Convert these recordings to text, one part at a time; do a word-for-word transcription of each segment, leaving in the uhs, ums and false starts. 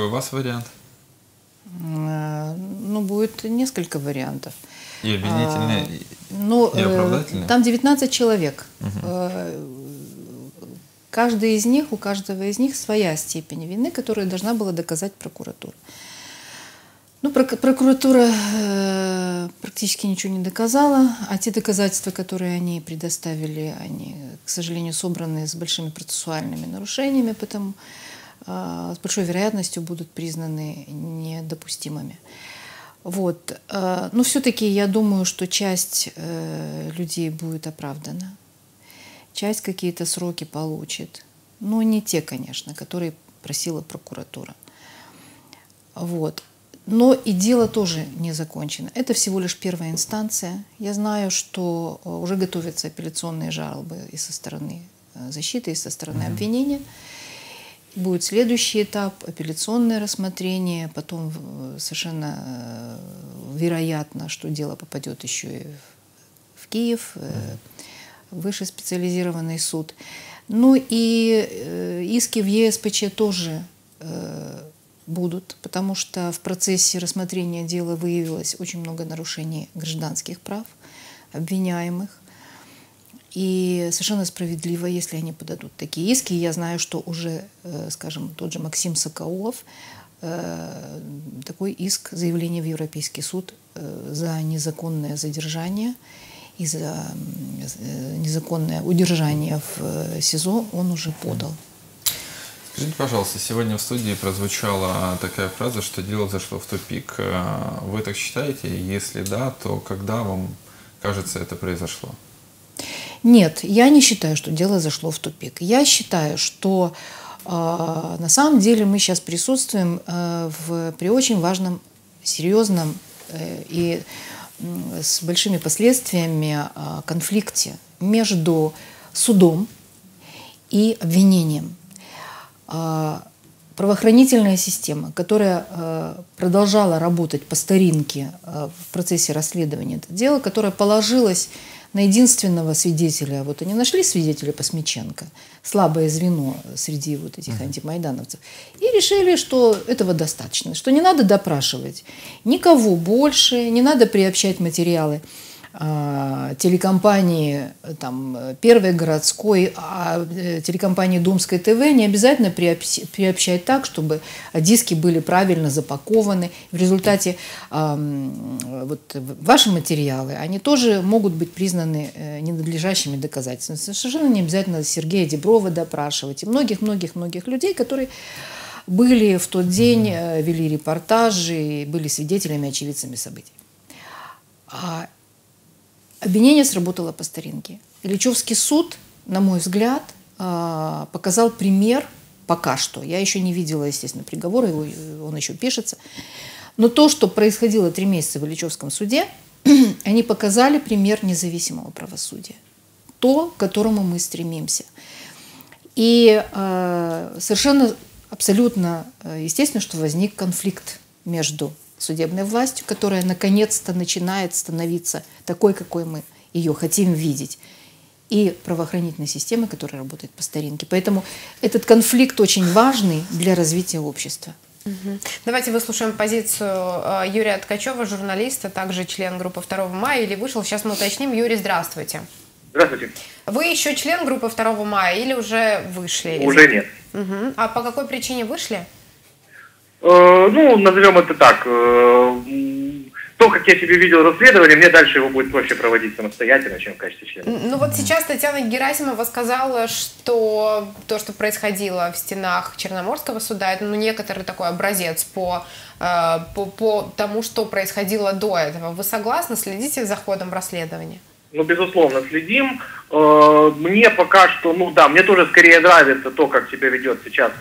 у вас вариант? Ну, будет несколько вариантов. И обвинительные, а, ну, и оправдательные? Там девятнадцать человек. Угу. Каждый из них, у каждого из них своя степень вины, которую должна была доказать прокуратура. Ну, прокуратура э, практически ничего не доказала, а те доказательства, которые они предоставили, они, к сожалению, собраны с большими процессуальными нарушениями, потому э, с большой вероятностью будут признаны недопустимыми. Вот. Э, но все-таки я думаю, что часть э, людей будет оправдана, часть какие-то сроки получит. Но не те, конечно, которые просила прокуратура. Вот. Но и дело тоже не закончено. Это всего лишь первая инстанция. Я знаю, что уже готовятся апелляционные жалобы и со стороны защиты, и со стороны обвинения. Будет следующий этап, апелляционное рассмотрение. Потом совершенно вероятно, что дело попадет еще и в Киев, в высший специализированный суд. Ну и иски в Е С П Ч тоже будут, потому что в процессе рассмотрения дела выявилось очень много нарушений гражданских прав обвиняемых. И совершенно справедливо, если они подадут такие иски. Я знаю, что уже, скажем, тот же Максим Соколов такой иск, заявление в Европейский суд за незаконное задержание и за незаконное удержание в СИЗО он уже подал. Скажите, пожалуйста, сегодня в студии прозвучала такая фраза, что дело зашло в тупик. Вы так считаете? Если да, то когда вам кажется это произошло? Нет, я не считаю, что дело зашло в тупик. Я считаю, что э, на самом деле мы сейчас присутствуем э, в, при очень важном, серьезном э, и э, с большими последствиями э, конфликте между судом и обвинением. Правоохранительная система, которая продолжала работать по старинке в процессе расследования этого дела, которая положилась на единственного свидетеля, вот они нашли свидетеля Посмеченко, слабое звено среди вот этих антимайдановцев, и решили, что этого достаточно, что не надо допрашивать никого больше, не надо приобщать материалы телекомпании там, Первой городской, а телекомпании Думской ТВ не обязательно приобщать так, чтобы диски были правильно запакованы. В результате э, вот, ваши материалы, они тоже могут быть признаны ненадлежащими доказательствами. Совершенно не обязательно Сергея Деброва допрашивать и многих-многих-многих людей, которые были в тот день, вели репортажи, были свидетелями, очевидцами событий. Обвинение сработало по старинке. Ильичевский суд, на мой взгляд, показал пример пока что. Я еще не видела, естественно, приговора, его, он еще пишется. Но то, что происходило три месяца в Ильичевском суде, они показали пример независимого правосудия. То, к которому мы стремимся. И э, совершенно, абсолютно естественно, что возник конфликт между судебной властью, которая наконец-то начинает становиться такой, какой мы ее хотим видеть, и правоохранительной системы, которая работает по старинке. Поэтому этот конфликт очень важный для развития общества. Угу. Давайте выслушаем позицию Юрия Ткачева, журналиста, также член группы второго мая, или вышел. Сейчас мы уточним. Юрий, здравствуйте. Здравствуйте. Вы еще член группы второго мая или уже вышли? Уже нет. Угу. А по какой причине вышли? Ну, назовем это так. То, как я себе видел расследование, мне дальше его будет проще проводить самостоятельно, чем в качестве члена. Ну вот сейчас Татьяна Герасимова сказала, что то, что происходило в стенах Черноморского суда, это ну, некоторый такой образец по, по, по тому, что происходило до этого. Вы согласны? Следите за ходом расследования? Ну, безусловно, следим. Мне пока что, ну да, мне тоже скорее нравится то, как себя ведет сейчас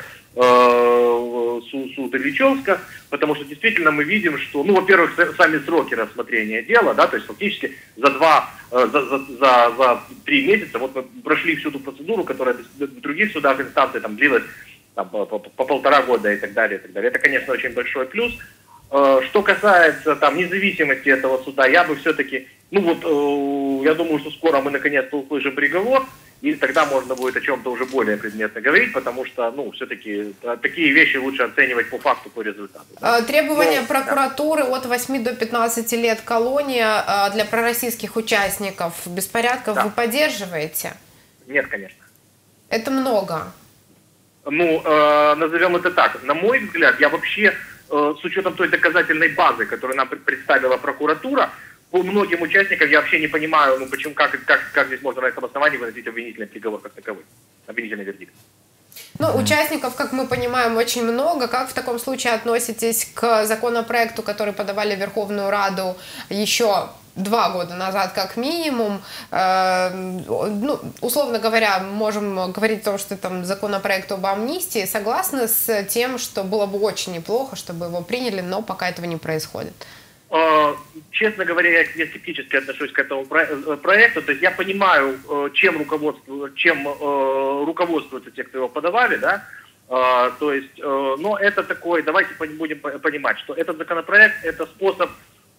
суд Ильичевска, потому что действительно мы видим, что, ну, во-первых, сами сроки рассмотрения дела, да, то есть фактически за два, за, за, за, за три месяца вот мы прошли всю ту процедуру, которая в других судах инстанции там длилась там, по, по, по полтора года и так далее, и так далее. Это, конечно, очень большой плюс. Что касается там независимости этого суда, я бы все-таки, ну вот, я думаю, что скоро мы наконец-то услышим приговор, и тогда можно будет о чем-то уже более предметно говорить, потому что, ну, все-таки такие вещи лучше оценивать по факту, по результату. Да? Требования Но, прокуратуры да. от восьми до пятнадцати лет колония для пророссийских участников беспорядков да. вы поддерживаете? Нет, конечно. Это много. Ну, э, назовем это так. На мой взгляд, я вообще, э, с учетом той доказательной базы, которую нам представила прокуратура, по многим участникам я вообще не понимаю, ну почему, как, как, как здесь можно на этом основании выносить обвинительный приговор как таковой, обвинительный вердикт. Ну, участников, как мы понимаем, очень много. Как в таком случае относитесь к законопроекту, который подавали в Верховную Раду еще два года назад, как минимум? Э, ну, условно говоря, можем говорить о том, что там законопроект об амнистии. Согласны с тем, что было бы очень неплохо, чтобы его приняли, но пока этого не происходит? Честно говоря, я скептически отношусь к этому проекту. То есть я понимаю, чем, руководству, чем руководствуются те, кто его подавали, да. То есть, но это такой, давайте будем понимать, что этот законопроект – это способ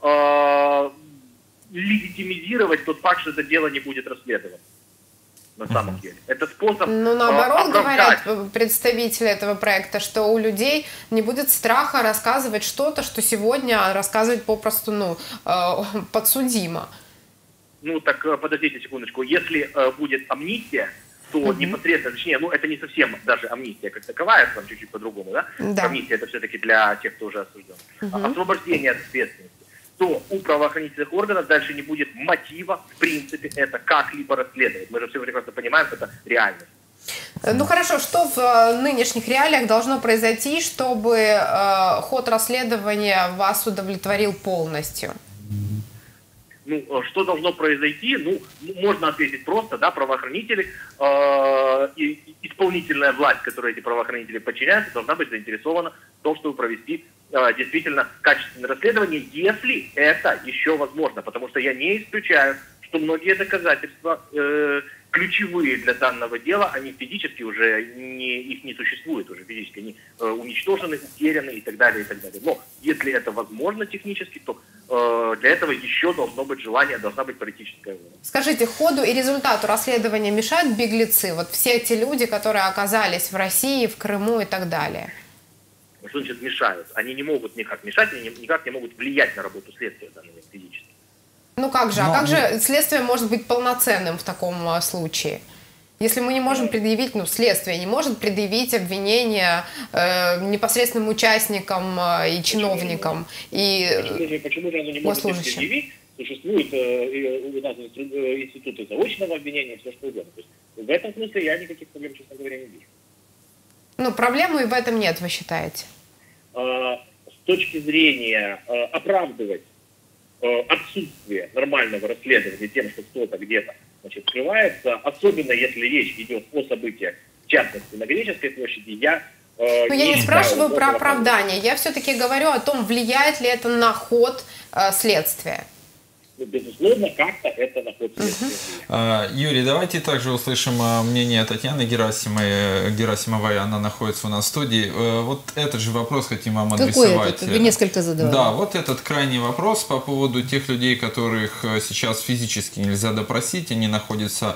легитимизировать тот факт, что это дело не будет расследовано. На самом деле. Это способ Ну, наоборот, оправдать. говорят представители этого проекта, что у людей не будет страха рассказывать что-то, что сегодня рассказывать попросту, ну, подсудимо. Ну, так подождите секундочку. Если э, будет амнистия, то угу. непосредственно, точнее, ну, это не совсем даже амнистия как таковая, там чуть-чуть по-другому, да? да? Амнистия это все-таки для тех, кто уже осужден. Угу. Освобождение от ответственности. То у правоохранительных органов дальше не будет мотива, в принципе, это как-либо расследовать. Мы же все прекрасно понимаем, что это реальность. Ну хорошо, что в нынешних реалиях должно произойти, чтобы э, ход расследования вас удовлетворил полностью? Ну, что должно произойти? Ну, можно ответить просто, да, правоохранители, э, и исполнительная власть, которой эти правоохранители подчиняются, должна быть заинтересована в том, чтобы провести э, действительно качественное расследование, если это еще возможно. Потому что я не исключаю, что многие доказательства э, ключевые для данного дела, они физически уже, не, их не существует уже физически, они э, уничтожены, утеряны и так далее, и так далее. Но если это возможно технически, то э, для этого еще должно быть желание, должна быть политическая воля. Скажите, ходу и результату расследования мешают беглецы? Вот все эти люди, которые оказались в России, в Крыму и так далее. Что значит мешают? Они не могут никак мешать, они никак не могут влиять на работу следствия данного физически. Ну как же, Но... а как же следствие может быть полноценным в таком случае? Если мы не можем предъявить, ну, следствие не может предъявить обвинение э, непосредственным участникам э, и чиновникам, и почему же, почему же оно не может предъявить? Существуют э, у нас институты заочного обвинения, все что угодно. То есть в этом смысле я никаких проблем, честно говоря, не вижу. Ну, проблемы и в этом нет, вы считаете? Э, с точки зрения э, оправдывать отсутствие нормального расследования тем, что кто-то где-то, значит, скрывается, особенно если речь идет о событиях, в частности, на Греческой площади, я... Э, Но не я не спрашиваю знаю, про оправдание, я все-таки говорю о том, влияет ли это на ход э, следствия. Безусловно, как-то это на ход следствия. Uh-huh. Юрий, давайте также услышим мнение Татьяны Герасимовой. Герасимовой, она находится у нас в студии. Вот этот же вопрос хотим вам адресовать. Какой этот? Вы несколько задавали. Да, вот этот крайний вопрос по поводу тех людей, которых сейчас физически нельзя допросить, они находятся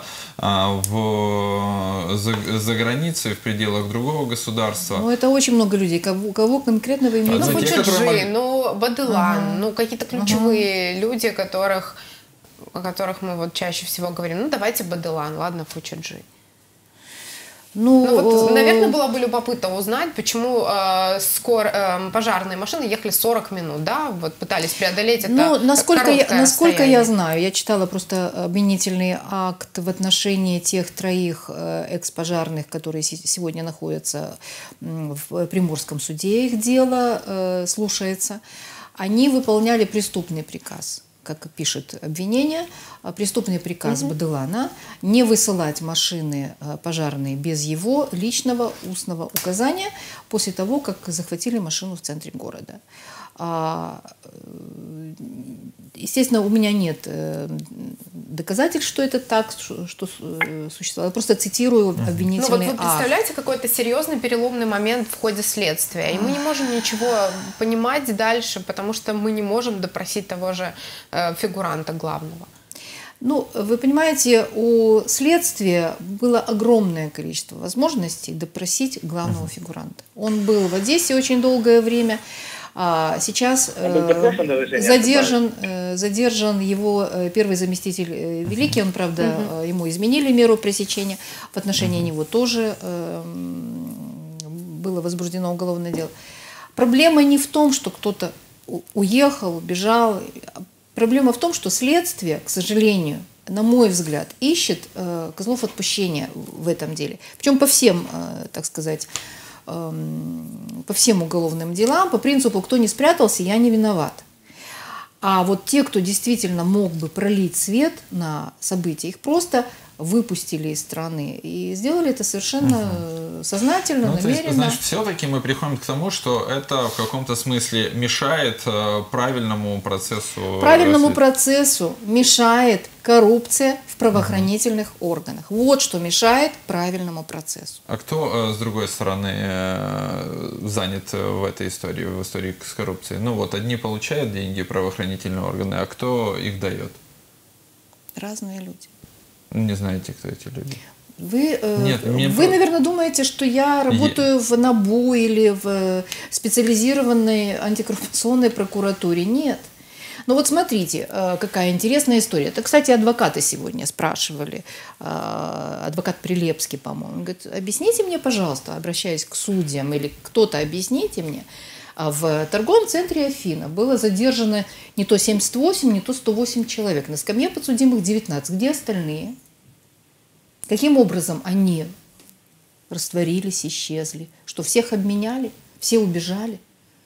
в, за, за границей, в пределах другого государства. Ну, это очень много людей. Кого, кого конкретно вы имеете? Ну, Фучаджи, которые... ну, Бадылан, ага. ну, какие-то ключевые ага. люди, которые о которых мы вот чаще всего говорим. Ну, давайте Бадылан, ладно, Фучаджи. Ну, ну вот, наверное, было бы любопытно узнать, почему э, скор, э, пожарные машины ехали сорок минут, да, вот пытались преодолеть это. Ну, насколько, я, насколько я расстояние. знаю, я читала просто обвинительный акт в отношении тех троих экс-пожарных, которые сегодня находятся в Приморском суде, их дело э, слушается. Они выполняли преступный приказ, как пишет обвинение, преступный приказ угу. Бадылана не высылать машины пожарные без его личного устного указания после того, как захватили машину в центре города. Естественно, у меня нет доказательств, что это так, что существовало. Я просто цитирую обвинительный акт. Ну вот вы представляете какой-то серьезный переломный момент в ходе следствия, и мы не можем ничего понимать дальше, потому что мы не можем допросить того же фигуранта главного. Ну, вы понимаете, у следствия было огромное количество возможностей допросить главного фигуранта. Он был в Одессе очень долгое время, а сейчас э, задержан, э, задержан его э, первый заместитель э, Великий, он, правда, uh-huh. ему изменили меру пресечения, в отношении uh-huh. него тоже э, было возбуждено уголовное дело. Проблема не в том, что кто-то уехал, убежал. Проблема в том, что следствие, к сожалению, на мой взгляд, ищет э, козлов отпущения в этом деле. Причем по всем, э, так сказать, э, по всем уголовным делам, по принципу «кто не спрятался, я не виноват». А вот те, кто действительно мог бы пролить свет на события, их просто выпустили из страны. И сделали это совершенно угу. сознательно, ну, намеренно. То есть, значит, все-таки мы приходим к тому, что это в каком-то смысле мешает э, правильному процессу. Правильному расслед... процессу мешает коррупция в правоохранительных угу. органах. Вот что мешает правильному процессу. А кто, э, с другой стороны, э, занят в этой истории, в истории с коррупцией? Ну вот, одни получают деньги, правоохранительные органы, а кто их дает? Разные люди. Не знаете, кто эти люди? Вы, Нет, вы про... наверное, думаете, что я работаю в НАБУ или в специализированной антикоррупционной прокуратуре. Нет. Ну вот смотрите, какая интересная история. Это, кстати, адвокаты сегодня спрашивали. Адвокат Прилепский, по-моему. Он говорит, объясните мне, пожалуйста, обращаясь к судьям, или кто-то объясните мне, в торговом центре Афина было задержано не то семьдесят восемь, не то сто восемь человек. На скамье подсудимых девятнадцать. Где остальные? Каким образом они растворились, исчезли? Что, всех обменяли? Все убежали?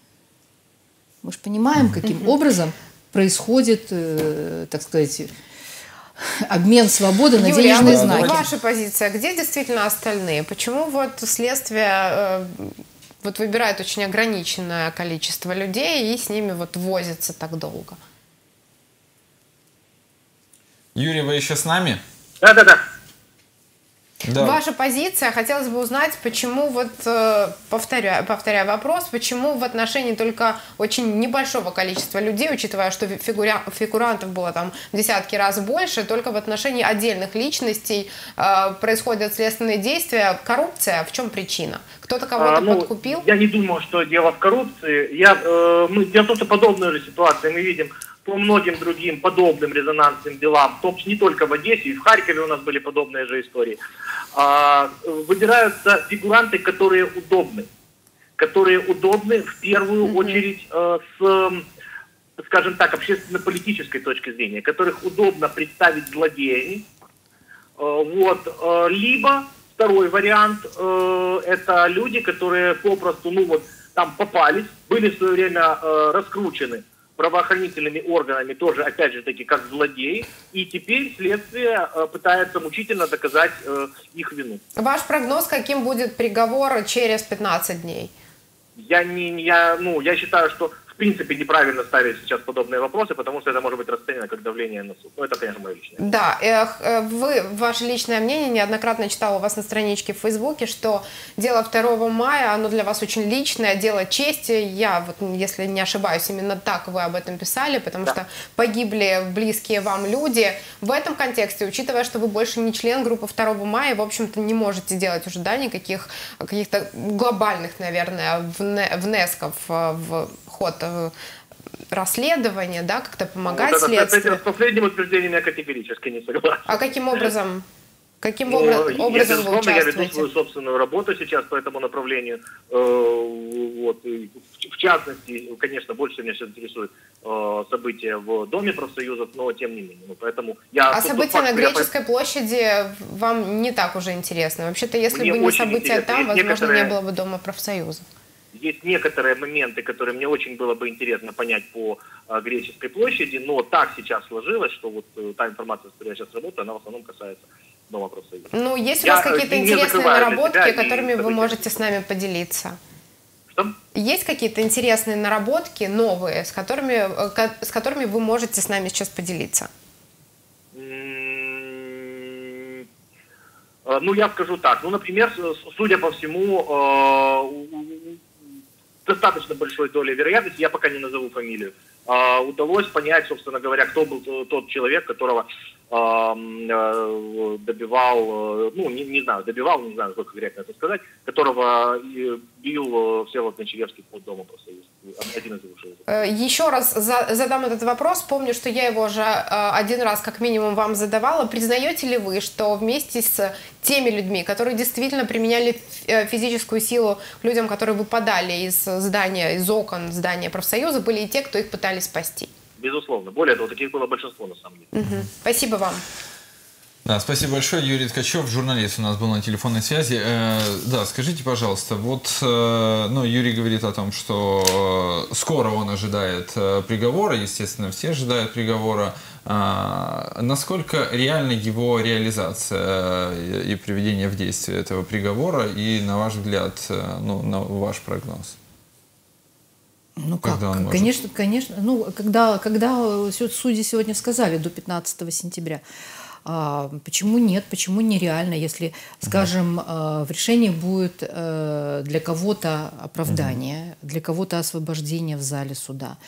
Мы же понимаем, каким образом происходит, э, так сказать, обмен свободы на Юлия, денежные а знаки. Ваша позиция. Где действительно остальные? Почему вот следствие... Э, вот выбирает очень ограниченное количество людей и с ними вот возится так долго? Юрий, вы еще с нами? Да-да-да. Да. Ваша позиция, хотелось бы узнать, почему, вот, повторяю, повторяю вопрос, почему в отношении только очень небольшого количества людей, учитывая, что фигуря, фигурантов было там в десятки раз больше, только в отношении отдельных личностей э, происходят следственные действия, коррупция, в чем причина? Кто-то кого-то а, ну, подкупил? Я не думаю, что дело в коррупции. Я, э, мы, дело в том, что подобную же ситуацию мы видим по многим другим подобным резонансным делам, не только в Одессе, и в Харькове у нас были подобные же истории. Выбираются фигуранты, которые удобны. Которые удобны в первую mm-hmm. очередь с, скажем так, общественно-политической точки зрения, которых удобно представить злодеями. Вот. Либо второй вариант, это люди, которые попросту, ну вот, там попались, были в свое время раскручены правоохранительными органами, тоже, опять же таки, как злодеи, и теперь следствие э, пытается мучительно доказать э, их вину. Ваш прогноз, каким будет приговор через пятнадцать дней? Я, не, я, ну, я считаю, что в принципе неправильно ставить сейчас подобные вопросы, потому что это может быть расценено как давление на суд. Ну, это, конечно, мое личное. Да, вы, ваше личное мнение, неоднократно читала у вас на страничке в Фейсбуке, что дело второго мая, оно для вас очень личное, дело чести. Я, вот, если не ошибаюсь, именно так вы об этом писали, потому да. что погибли близкие вам люди. В этом контексте, учитывая, что вы больше не член группы второго мая, в общем-то, не можете делать уже, да, никаких каких-то глобальных, наверное, внесков в ход расследования, да, как-то помогать ну, вот следствию. С последним утверждением я категорически не согласен. А каким образом? Каким ну, образом, я, образом вы участвуете? Я веду свою собственную работу сейчас по этому направлению. Э, вот, и в частности, конечно, больше меня сейчас интересует э, события в Доме профсоюзов, но тем не менее. Ну, поэтому я, а события на Греческой я... площади вам не так уже интересны? Вообще-то, если мне бы не события там, возможно, некоторые... не было бы Дома профсоюзов. Есть некоторые моменты, которые мне очень было бы интересно понять по э, Греческой площади, но так сейчас сложилось, что вот э, та информация, с которой я сейчас работаю, она в основном касается Дома профсоюзов. Ну, есть у вас я, какие-то интересные наработки, которыми вы можете с нами поделиться? Что? Есть какие-то интересные наработки, новые, с которыми, с которыми вы можете с нами сейчас поделиться? Ну, я скажу так. Ну, например, судя по всему, достаточно большой долей вероятности, я пока не назову фамилию, удалось понять, собственно говоря, кто был тот человек, которого добивал, ну, не, не знаю, добивал, не знаю, сколько вероятно это сказать, которого бил Всеволод Гончаревский под домом профсоюза. Один из лучших. Еще раз задам этот вопрос. Помню, что я его уже один раз как минимум вам задавала. Признаете ли вы, что вместе с теми людьми, которые действительно применяли физическую силу к людям, которые выпадали из здания, из окон здания профсоюза, были и те, кто их пытались спасти? Безусловно. Более того, таких было большинство, на самом деле. Угу. Спасибо вам. Да, спасибо большое. Юрий Ткачев, журналист, у нас был на телефонной связи. Э, да, скажите, пожалуйста, вот э, ну, Юрий говорит о том, что э, скоро он ожидает э, приговора, естественно, все ожидают приговора. Э, насколько реальна его реализация э, и приведение в действие этого приговора, и, на ваш взгляд, э, ну, на ваш прогноз? Ну как, конечно, конечно. Ну, когда, когда судьи сегодня сказали до пятнадцатого сентября, а почему нет, почему нереально, если, скажем, в решении будет для кого-то оправдание, для кого-то освобождение в зале суда,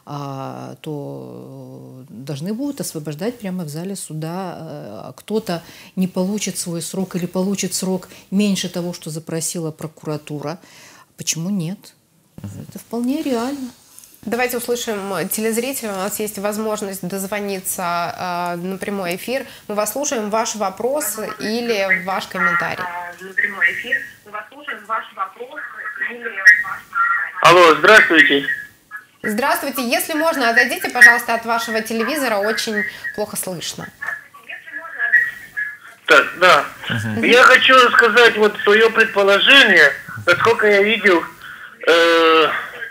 то должны будут освобождать прямо в зале суда. Кто-то не получит свой срок или получит срок меньше того, что запросила прокуратура. Почему нет? Это вполне реально. Давайте услышим телезрителя. У нас есть возможность дозвониться э, на прямой эфир. Мы вас слушаем. Ваш вопрос или ваш комментарий. На прямой эфир. Мы вас слушаем. Ваш вопрос или ваш комментарий. Алло, здравствуйте. Здравствуйте. Если можно, отойдите, пожалуйста, от вашего телевизора. Очень плохо слышно. Так, да. Угу. Я хочу сказать вот свое предположение, насколько я видел. Э,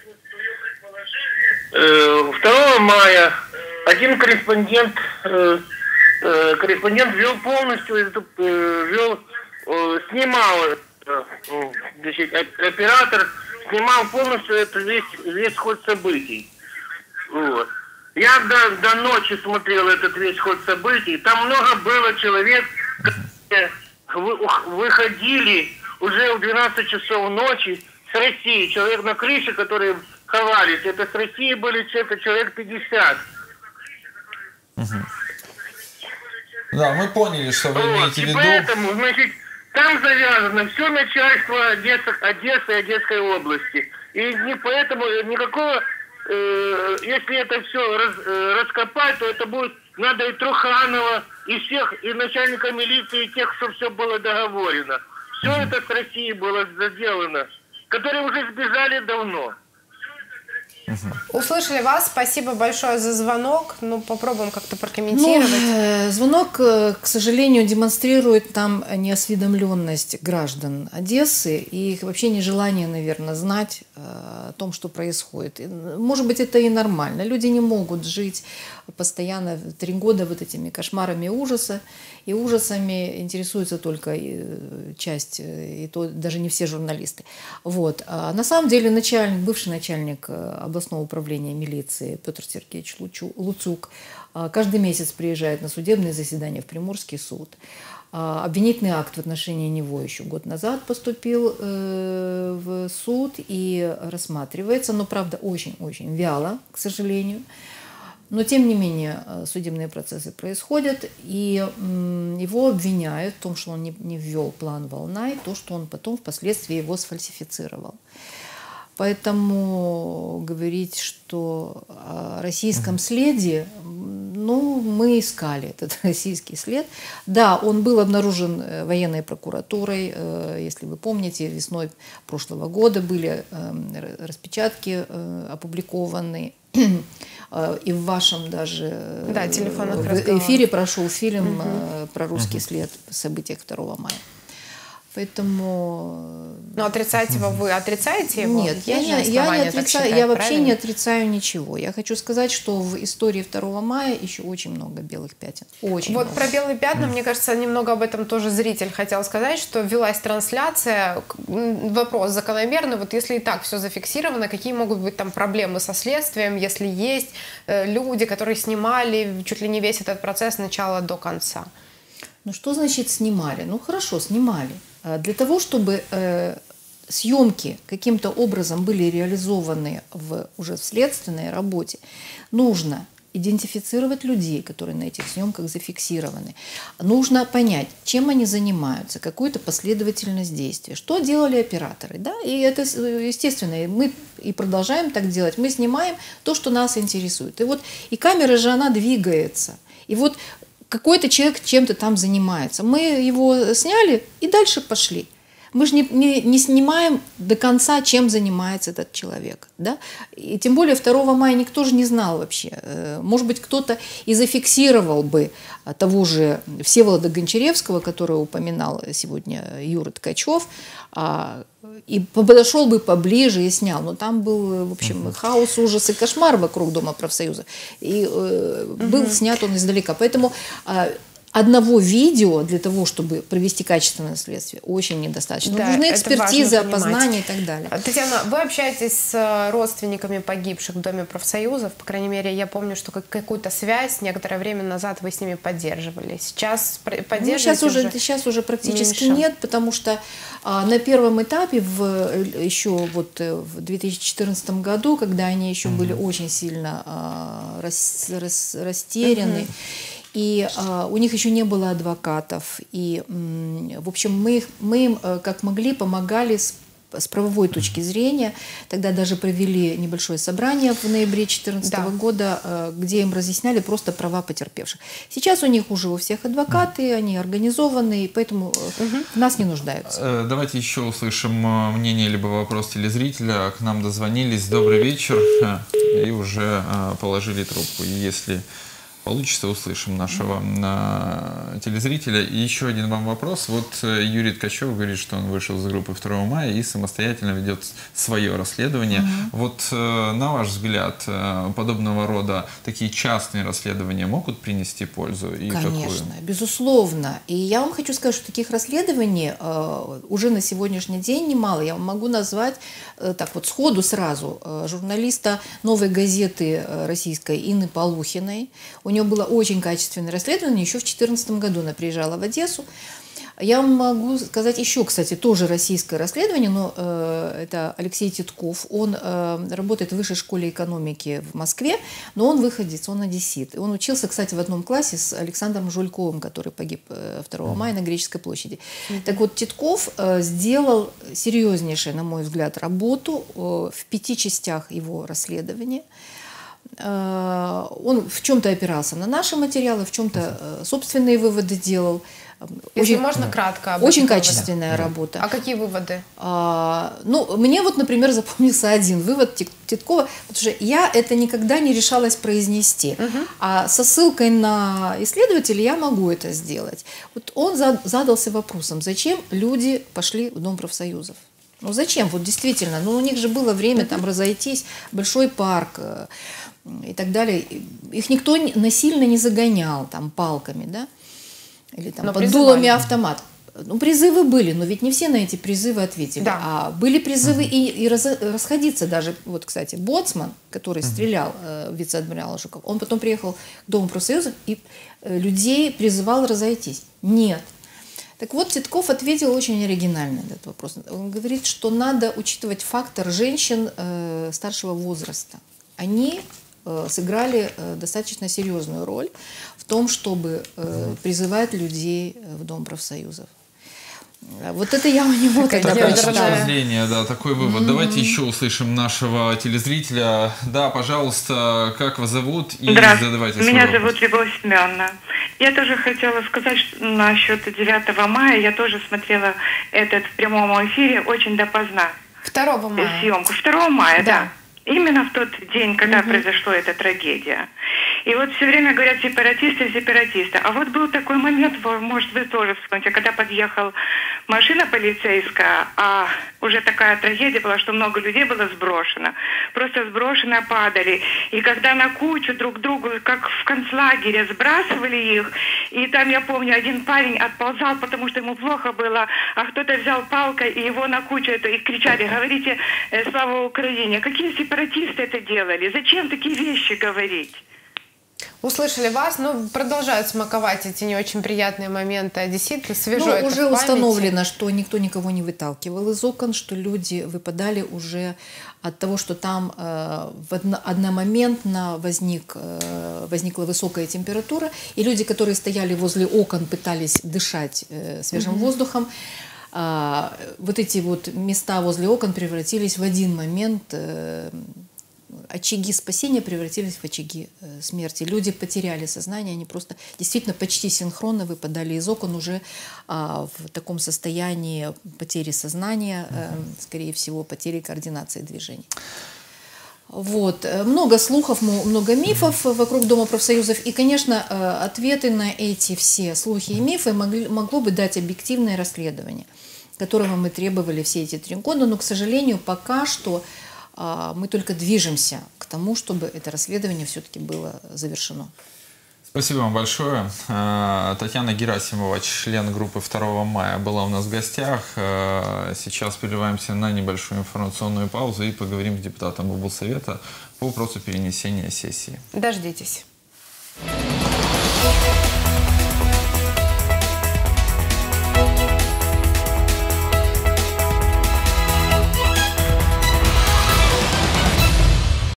э, второго мая один корреспондент э, э, корреспондент вел полностью э, вел э, снимал э, значит, оператор снимал полностью это весь весь ход событий. Вот. Я до, до ночи смотрел этот весь ход событий. Там много было человек, которые выходили уже в двенадцать часов ночи с России, человек на крыше, которые ховались, это с России были это человек пятьдесят. Угу. Да, мы поняли, что вы вот, имеете в виду. Поэтому, значит, там завязано все начальство Одессы, Одессы и Одесской области. И не поэтому никакого, э, если это все раз, э, раскопать, то это будет, надо и Труханова, и всех, и начальника милиции, и тех, что все было договорено. Все угу. это с России было сделано, которые уже сбежали давно. Угу. Услышали вас. Спасибо большое за звонок. Ну, попробуем как-то прокомментировать. Ну, звонок, к сожалению, демонстрирует нам неосведомленность граждан Одессы и их вообще нежелание, наверное, знать о том, что происходит. Может быть, это и нормально. Люди не могут жить постоянно три года вот этими кошмарами ужаса. И ужасами интересуется только часть, и то даже не все журналисты. Вот. А на самом деле начальник, бывший начальник областного управления милиции Петр Сергеевич Луцук каждый месяц приезжает на судебные заседания в Приморский суд. Обвинительный акт в отношении него еще год назад поступил в суд и рассматривается, но, правда, очень-очень вяло, к сожалению. Но, тем не менее, судебные процессы происходят, и его обвиняют в том, что он не, не ввел план «Волна», и то, что он потом впоследствии его сфальсифицировал. Поэтому говорить, что о российском следе, ну, мы искали этот российский след. Да, он был обнаружен военной прокуратурой, если вы помните, весной прошлого года были распечатки опубликованы. И в вашем даже да, в эфире прошел фильм угу. про русский угу. след в событиях второго мая. Поэтому... Но отрицать его вы отрицаете его? Нет, я, не, я, не отрицаю, считать, я вообще не отрицаю ничего. Я хочу сказать, что в истории второго мая еще очень много белых пятен. Очень вот много. Про белые пятна, mm. мне кажется, немного об этом тоже зритель хотел сказать, что велась трансляция. Вопрос закономерный. Вот если и так все зафиксировано, какие могут быть там проблемы со следствием, если есть э, люди, которые снимали чуть ли не весь этот процесс с начала до конца? Ну что значит снимали? Ну хорошо, снимали. Для того, чтобы э, съемки каким-то образом были реализованы в, уже в следственной работе, нужно идентифицировать людей, которые на этих съемках зафиксированы. Нужно понять, чем они занимаются, какую-то последовательность действий, что делали операторы. Да? И это естественно, и мы и продолжаем так делать. Мы снимаем то, что нас интересует. И вот и камера же, она двигается. И вот какой-то человек чем-то там занимается. Мы его сняли и дальше пошли. Мы же не, не, не снимаем до конца, чем занимается этот человек. Да? И тем более второго мая никто же не знал вообще. Может быть, кто-то и зафиксировал бы того же Всеволода Гончаревского, которого упоминал сегодня Юра Ткачев, и подошел бы поближе и снял. Но там был, в общем, uh-huh. хаос, ужас и кошмар вокруг Дома профсоюза. И э, uh-huh. был снят он издалека. Поэтому э, одного видео для того, чтобы провести качественное следствие, очень недостаточно. Да, нужны экспертизы, опознания и так далее. Татьяна, вы общаетесь с родственниками погибших в Доме профсоюзов. По крайней мере, я помню, что какую-то связь некоторое время назад вы с ними поддерживали. Сейчас поддерживаете? Ну, сейчас, уже, уже сейчас уже практически меньше. Нет, потому что а, на первом этапе, в, еще вот в две тысячи четырнадцатом году, когда они еще угу. были очень сильно а, рас, рас, растеряны, угу. И а, у них еще не было адвокатов. И, м, в общем, мы, мы им как могли помогали с, с правовой точки зрения. Тогда даже провели небольшое собрание в ноябре две тысячи четырнадцатого да. года, а, где им разъясняли просто права потерпевших. Сейчас у них уже у всех адвокаты, они организованы, и поэтому угу. в нас не нуждаются. Давайте еще услышим мнение либо вопрос телезрителя. К нам дозвонились. Добрый вечер. И уже положили трубку. И если получится, услышим нашего э, телезрителя. И еще один вам вопрос. Вот э, Юрий Ткачев говорит, что он вышел из группы второго мая и самостоятельно ведет свое расследование. Mm-hmm. Вот э, на ваш взгляд, э, подобного рода такие частные расследования могут принести пользу? И Конечно, какую? Безусловно. И я вам хочу сказать, что таких расследований э, уже на сегодняшний день немало. Я вам могу назвать э, так вот сходу сразу э, журналиста «Новой газеты» российской Инны Полухиной. У нее было очень качественное расследование еще в две тысячи четырнадцатом году. Она приезжала в Одессу. Я могу сказать еще, кстати, тоже российское расследование, но э, это Алексей Титков. Он э, работает в Высшей школе экономики в Москве, но он выходец, он одессит. Он учился, кстати, в одном классе с Александром Жульковым, который погиб второго мая на Греческой площади. Mm-hmm. Так вот, Титков э, сделал серьезнейшую, на мой взгляд, работу э, в пяти частях его расследования. Он в чем-то опирался на наши материалы, в чем-то собственные выводы делал. Если очень, можно кратко. Очень качественная да. работа. А какие выводы? А, ну, мне вот, например, запомнился один вывод Титкова, потому что я это никогда не решалась произнести. Угу. А со ссылкой на исследователя я могу это сделать. Вот он задался вопросом, зачем люди пошли в Дом профсоюзов? Ну зачем? Вот действительно, ну у них же было время там разойтись, большой парк и так далее. Их никто насильно не загонял там палками, да? Или там но под призывали. Дулами автомат. Ну, призывы были, но ведь не все на эти призывы ответили. Да. А были призывы угу. и, и раз, расходиться даже. Вот, кстати, Боцман, который угу. стрелял, э, вице-адмирал Жуков, он потом приехал к Дому профсоюзов и э, людей призывал разойтись. Нет. Так вот, Титков ответил очень оригинально на этот вопрос. Он говорит, что надо учитывать фактор женщин э, старшего возраста. Они э, сыграли э, достаточно серьезную роль в том, чтобы э, призывать людей в Дом профсоюзов. Вот это я у него тогда прочитала. Да, такой вывод. Mm-hmm. Давайте еще услышим нашего телезрителя. Да, пожалуйста, как вас зовут? И задавайте свой Меня вопрос. Зовут Любовь Семеновна. Я тоже хотела сказать что насчет девятого мая. Я тоже смотрела этот в прямом эфире очень допоздна. второго мая. Съемку. второго мая, да. да. Именно в тот день, когда угу. произошла эта трагедия. И вот все время говорят сепаратисты, сепаратисты. А вот был такой момент, может вы тоже вспомните, когда подъехала машина полицейская, а уже такая трагедия была, что много людей было сброшено. Просто сброшено падали. И когда на кучу друг другу, как в концлагере, сбрасывали их, и там, я помню, один парень отползал, потому что ему плохо было, а кто-то взял палкой и его на кучу это, и кричали, говорите «Слава Украине». Какие сепаратисты это делали? Зачем такие вещи говорить? Услышали вас, но продолжают смаковать эти не очень приятные моменты. Одесситы, свежо Ну, это уже в памяти. установлено, что никто никого не выталкивал из окон, что люди выпадали уже от того, что там э, в одно, одномоментно возник, э, возникла высокая температура, и люди, которые стояли возле окон, пытались дышать э, свежим mm-hmm. воздухом, э, вот эти вот места возле окон превратились в один момент э, очаги спасения превратились в очаги э, смерти. Люди потеряли сознание, они просто действительно почти синхронно выпадали из окон уже э, в таком состоянии потери сознания, э, скорее всего, потери координации движений. Вот. Много слухов, много мифов вокруг Дома профсоюзов. И, конечно, ответы на эти все слухи и мифы могли, могло бы дать объективное расследование, которого мы требовали все эти три года. Но, к сожалению, пока что мы только движемся к тому, чтобы это расследование все-таки было завершено. Спасибо вам большое. Татьяна Герасимова, член группы второго мая, была у нас в гостях. Сейчас прерываемся на небольшую информационную паузу и поговорим с депутатом облсовета по вопросу перенесения сессии. Дождитесь.